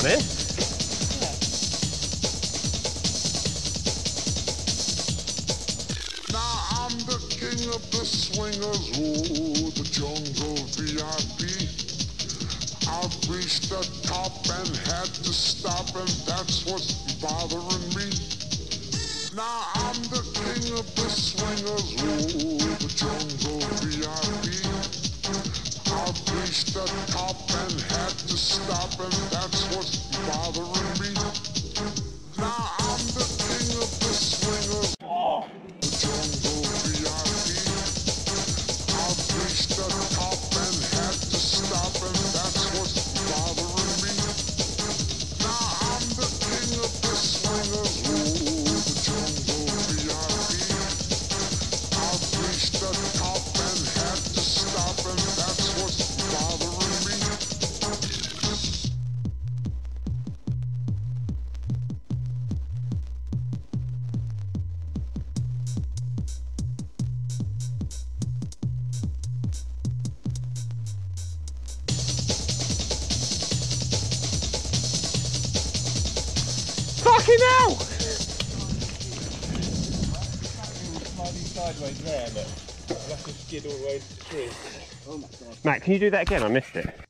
in. Now I'm the king of the swingers, ooh, the jungle VIP. I've reached the top and had to stop, and that's what's bothering me. Now I'm the king of the swingers, ooh, the jungle VIP. I've reached the top and had to stop, and that's what's bothering me. Now I'm the king of the swingers, the jungle VIP. I've reached the top and had to stop, and that's what's bothering me. Now I'm the king of the swingers, ooh, the jungle VIP. I've reached the top and had to stop, and that's what's bothering me. Fucking hell! Slightly sideways there, but I'll have to skid all the way to the tree. Oh my god. Matt, can you do that again? I missed it.